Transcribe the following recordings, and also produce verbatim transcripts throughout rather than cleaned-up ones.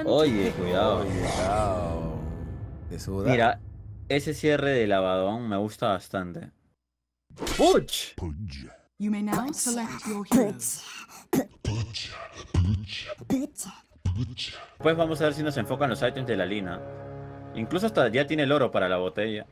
Oye, cuidado. Cuidado. Te suda. Mira, ese cierre de lavadón me gusta bastante. ¡Puch! You may now select your heroes. Pues vamos a ver si nos enfocan los ítems de la Lina. Incluso hasta ya tiene el oro para la botella.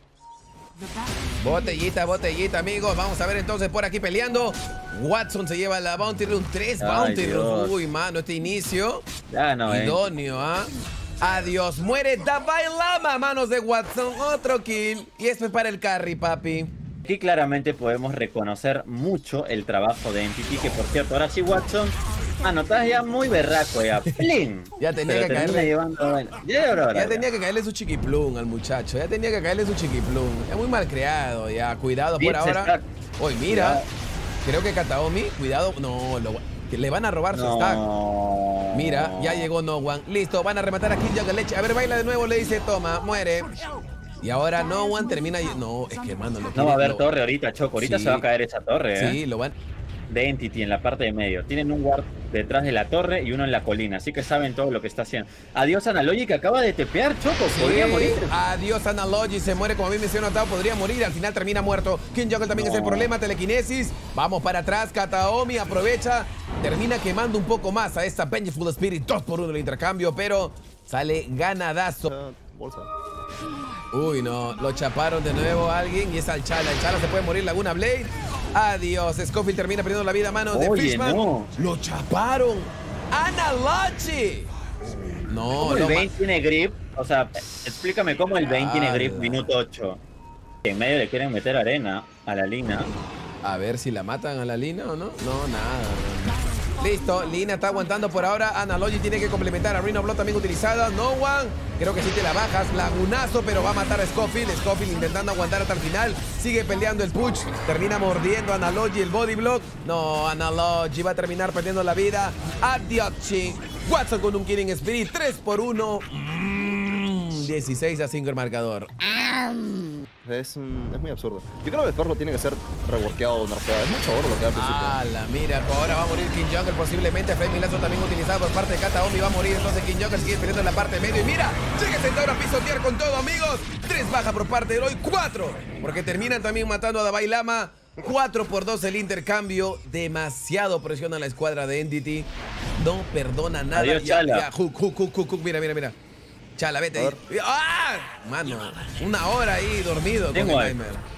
Botellita, botellita, amigos. Vamos a ver entonces por aquí peleando. Watson se lleva la Bounty Room. Tres Bounty Room. Uy, mano, este inicio. Ya no, eh. Idóneo, ¿ah? Adiós. Muere Dalai Lama, manos de Watson. Otro kill. Y esto es para el carry, papi. Aquí claramente podemos reconocer mucho el trabajo de Entity. Que por cierto, ahora sí, Watson. Ah, no, estás ya muy berraco ya. ¡Plin! Ya tenía Pero que termina caerle. llevando, bueno. Ya, ahora, Ya ya. tenía que caerle su chiquiplum al muchacho. Ya tenía que caerle su chiquiplum. Es muy mal creado, ya. Cuidado por Bien, se ahora. está- Uy, mira. Cuidado. Creo que Kataomi. Cuidado. No, lo- que le van a robar su No. stack. Mira, ya llegó No One. Listo, van a rematar aquí Jungle Leche. A ver, baila de nuevo, le dice, toma, muere. Y ahora No One termina. No, es que, hermano, lo No quiere- va a haber lo- torre ahorita, Choco. Ahorita Sí. se va a caer esa torre, ¿eh? Sí, lo van. De Entity en la parte de medio. Tienen un ward detrás de la torre y uno en la colina. Así que saben todo lo que está haciendo. Adiós, Analogy, que acaba de tepear, Choco. Podría Sí, morir. Adiós, Analogy. Se muere, como bien mencionó Tao. Podría morir. Al final termina muerto. King Jungle también No. es el problema. Telequinesis. Vamos para atrás. Kataomi aprovecha. Termina quemando un poco más a esta Vengeful Spirit. dos por uno el intercambio, pero sale ganadazo. Bolsa. Uy, no. Lo chaparon de nuevo a alguien y es al Chala. El Chala se puede morir. Laguna Blade. Adiós. Scofield termina perdiendo la vida a manos de Oye, Fishman. no. Lo chaparon. Analogy. No, ¿Cómo el no. Vayne tiene grip? O sea, explícame cómo el Vayne tiene grip Ala. minuto ocho. En medio le quieren meter arena a la Lina. A ver si la matan a la Lina o no. No, nada. Listo, Lina está aguantando por ahora. Analogy tiene que complementar a Rhino Blood también utilizada. No One. Creo que sí te la bajas. Lagunazo, pero va a matar a Scofield. Scofield intentando aguantar hasta el final. Sigue peleando el push. Termina mordiendo a Analogy el body block. No, Analogy va a terminar perdiendo la vida. Adiós, ching. Watson con un Killing Spirit. tres por uno. Mm, dieciséis a cinco el marcador. Es, un, es muy absurdo. Yo creo que el perro tiene que ser reworkeado o nerfeado. Es mucho oro lo que da al principio. ¡Hala! Mira, ahora va a morir King Jungle posiblemente. Flaming Lazo también utilizado por parte de Kataomi. Va a morir entonces King Jungle. Sigue peleando en la parte medio. Y mira, llega Centauro a pisotear con todo, amigos. Tres bajas por parte de Eloy. Cuatro. Porque terminan también matando a Dalai Lama. cuatro por dos el intercambio. Demasiado presiona a la escuadra de Entity. No perdona nada. Adiós, Ya, Chala. ya, hook, hook, hook, hook, hook. Mira, mira, mira. Chala, vete ahí. ¡Ah! Mano, una hora ahí dormido Tengo con el algo. Nightmare.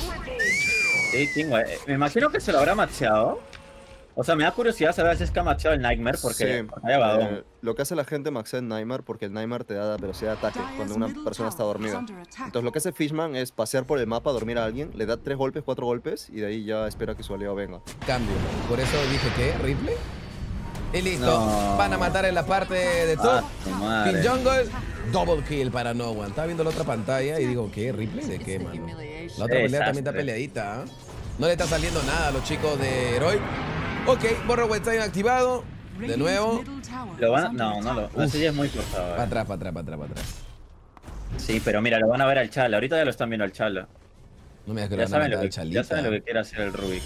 Sí, tengo. eh, Me imagino que se lo habrá macheado. O sea, me da curiosidad saber si es que ha macheado el Nightmare porque Sí, hay Abadón. eh, lo que hace la gente maxea en Nightmare porque el Nightmare te da velocidad de ataque cuando una persona está dormida. Entonces lo que hace Fishman es pasear por el mapa, dormir a alguien, le da tres golpes, cuatro golpes y de ahí ya espera que su aliado venga. Cambio. Por eso dije que Ripley. Y listo. No. Van a matar en la parte de top. Ah, su madre. King Jungle. Double kill para No One. Estaba viendo la otra pantalla y digo, ¿qué? ¿Ripley de qué, mano? La otra pelea también está Desastre. peleadita. ¿ah? No le está saliendo nada a los chicos de Heroic. Ok, Borrow Time activado. De nuevo. Lo van a... No, no lo... Ese ya es muy forzado. Para eh. atrás, para atrás, para atrás, para atrás. Sí, pero mira, lo van a ver al Chala. Ahorita ya lo están viendo al Chala. No me digas que Ya lo van a saben, lo matar al que, Chalita. ya saben lo que quiere hacer el Rubik.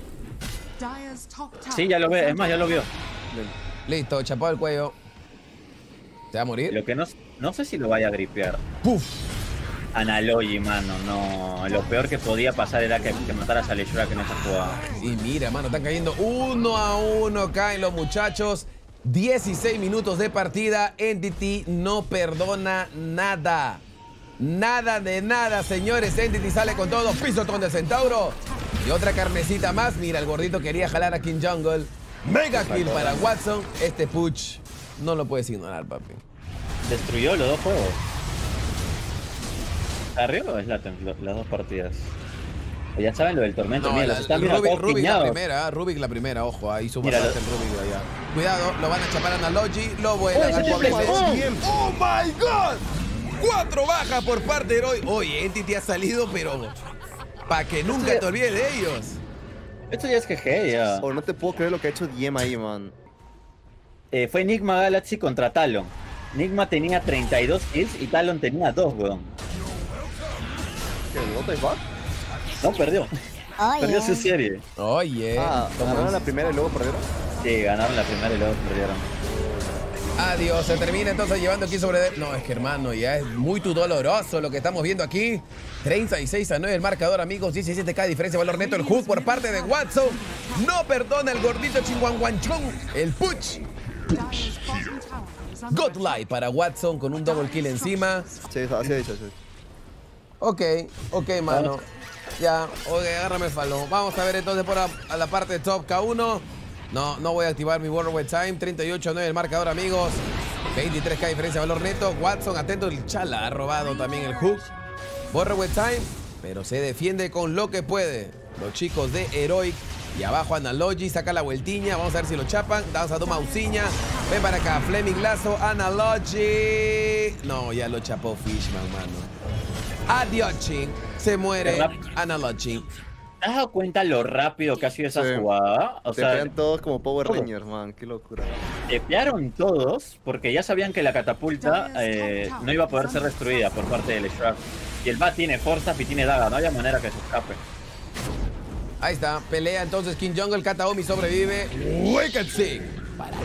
Sí, ya lo ve. Es más, ya lo vio. Listo, chapado el cuello. ¿Se va a morir? Lo que no... No sé si lo vaya a gripear. ¡Puf! Analogy, mano, no. Lo peor que podía pasar era que, que mataras a Leshura en esa jugada. Y mira, mano, están cayendo uno a uno. Caen los muchachos. dieciséis minutos de partida. Entity no perdona nada. Nada de nada, señores. Entity sale con todo. Pisotón de Centauro. Y otra carnecita más. Mira, el gordito quería jalar a King Jungle. Mega kill para Watson. Este push no lo puedes ignorar, papi. Destruyó los dos juegos. ¿Arriba o es la, las dos partidas? Ya saben lo del tormento. No, Mira, la- los están el viendo Rubik, todos Rubik la piñados. primera, Rubik la primera, ojo, ahí hizo Mira, bastante lo- el Rubik de allá. Cuidado, lo van a chapar a Analogy, lo vuelan Oh, al ese pobre triple. Seth. ¡Oh, my God! Cuatro bajas por parte de Heroic. Oye, Entity ha salido, pero para que nunca te olvides de ellos. Esto ya es G G, ya. Oh, no te puedo creer lo que ha hecho Diem ahí, man. Eh, fue Enigma Galaxy contra Talon. Enigma tenía treinta y dos kills y Talon tenía dos, weón. ¿Qué? ¿El Dota es back? No, perdió. Perdió su serie. Oye. Ah, ¿cómo ganaron es? la primera y luego perdieron. Sí, ganaron la primera y luego perdieron. Adiós, se termina entonces llevando aquí sobre... No, es que hermano, ya es muy tu doloroso lo que estamos viendo aquí. treinta y seis a nueve el marcador, amigos. diecisiete K de diferencia de valor neto. El hook por parte de Watson. No perdona el gordito chinguanguanchón. El push. Godlight para Watson con un double kill encima. Sí, así es, así es. Ok, ok, mano. Ya, ok, agárrame el falón. Vamos a ver entonces por a, a la parte de top K uno. No, no voy a activar mi World Wide Time. treinta y ocho a nueve el marcador, amigos. veintitrés K diferencia de valor neto. Watson, atento, el Chala ha robado también el hook. World Wide Time, pero se defiende con lo que puede. Los chicos de Heroic. Y abajo Analogy, saca la vueltiña. Vamos a ver si lo chapan. Damos a Duma Uciña. Ven para acá, Fleming Lazo, Analogy. No, ya lo chapó Fishman, mano. Adiochin. Se muere Analogy. ¿Te has dado cuenta lo rápido que ha sido esa Sí. jugada? O Te sea, pegan todos como Power todo. Rangers, man. Qué locura. tepearon todos porque ya sabían que la catapulta eh, no iba a poder ser destruida por parte del Shrug. Y el Bat tiene fuerza y tiene daga, no había manera que se escape. Ahí está, pelea entonces King Jungle, Kataomi sobrevive. Wicked Sing. Para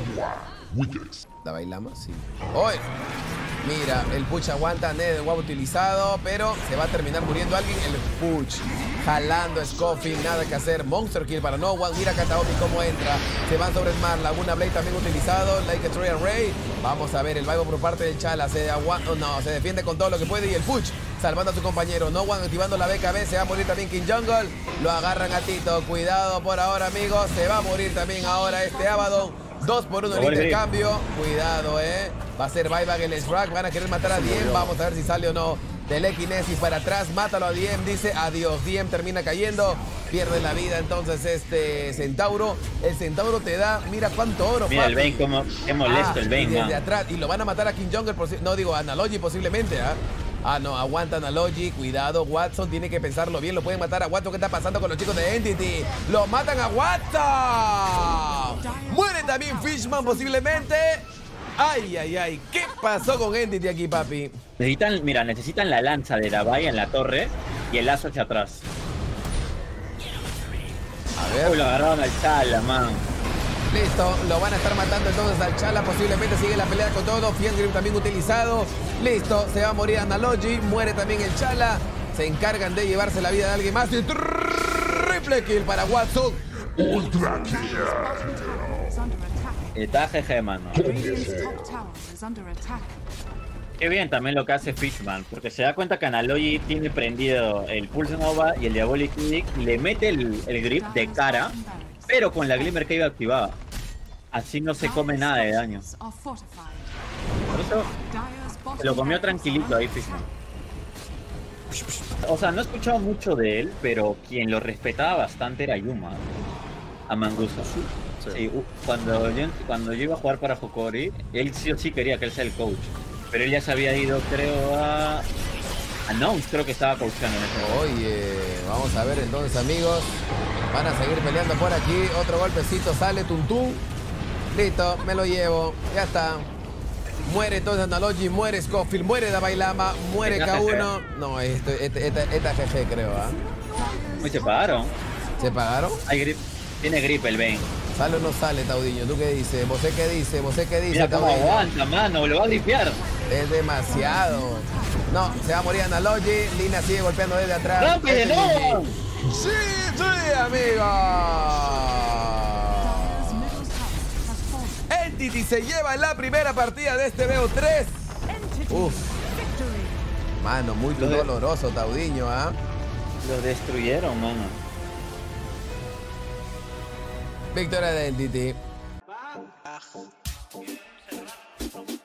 ¿la bailamos? Sí. Oye, mira, el push aguanta, Ned, el guapo utilizado, pero se va a terminar muriendo alguien. El push jalando a Scofield, nada que hacer. Monster kill para No One. Mira Kataomi cómo entra. Se van sobre el mar. Laguna Blade también utilizado. Like a Trojan Ray. Vamos a ver el vibe por parte del Chala. Se aguanta, oh, no, se defiende con todo lo que puede. Y el push salvando a su compañero. No One activando la B K B. Se va a morir también King Jungle. Lo agarran a Tito. Cuidado por ahora, amigos. Se va a morir también ahora este Abaddon. Dos por uno el intercambio. Cuidado, eh. Va a ser buyback el Shrug. Van a querer matar a Diem. Vamos a ver si sale o no. Telekinesis para atrás. Mátalo a Diem. Dice adiós. Diem termina cayendo. Pierde la vida entonces este Centauro. El Centauro te da. Mira cuánto oro. Mira papi. el Bane, como qué molesto Ah, el Bane, y desde man. atrás. Y lo van a matar a King Jungle. Posi- no, digo, a Analogy posiblemente, ¿ah? Ah, no, aguanta Analogy. Cuidado, Watson tiene que pensarlo bien. Lo pueden matar a Watson. ¿Qué está pasando con los chicos de Entity? ¡Lo matan a Watson! Muere también Fishman posiblemente. Ay, ay, ay. ¿Qué pasó con Entity aquí, papi? Necesitan, mira, necesitan la lanza de la valla en la torre y el lazo hacia atrás. A ver. Uy, lo agarraron al Chala, man. Listo, lo van a estar matando entonces al Chala. Posiblemente sigue la pelea con todo. Fiendgrim también utilizado. Listo, se va a morir Analogy. Muere también el Chala. Se encargan de llevarse la vida de alguien más. Y triple kill para Watson. Ultra kill. Está G G, mano. Radiant's top tower is under attack. Qué bien también lo que hace Fishman, porque se da cuenta que Analogy tiene prendido el Pulse Nova y el Diabolic Kick, le mete el, el grip de cara, pero con la Glimmer Cave activada. Así no se come nada de daño. Por eso se lo comió tranquilito ahí Fishman. O sea, no he escuchado mucho de él, pero quien lo respetaba bastante era Yuma. A Mangusta. Sí. Sí, u- cuando, yo, cuando yo iba a jugar para Hokori, él sí o sí quería que él sea el coach. Pero él ya se había ido, creo, a... a Nouns, creo que estaba coachando en ese momento. Oye, vamos a ver entonces, amigos. Van a seguir peleando por aquí. Otro golpecito sale, Tuntún. Listo, me lo llevo. Ya está. Muere entonces Analogy, muere Scofield, muere Dabailama, muere Esta K G G. uno. No, esto, esta, esta, esta G G creo, ¿ah? Uy, se pagaron. ¿Se pagaron? Hay grip. Tiene grip el Bane. ¿Sale o no sale, Taudiño? ¿Tú qué dices? ¿Vos qué dice? ¿Vos qué dice, Mira cómo Taudiño? aguanta, mano, lo va a limpiar. Es demasiado. No, se va a morir Analogy. Lina sigue golpeando desde atrás. ¡Rápido, Este no! G G. ¡Sí, sí, amigo! Entity se lleva la primera partida de este B O tres. Uf, mano, muy Lo de- doloroso, Taudiño, ¿ah? Lo destruyeron, mano. Victoria de Entity. Bang.